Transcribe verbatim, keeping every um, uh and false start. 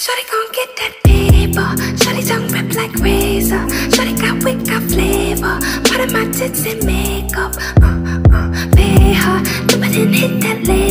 Shawty gon' get that paper. Shawty tongue rip like razor. Shawty got wit, got flavor. Part of my tits and makeup. Uh, uh, pay her, do it and hit that later.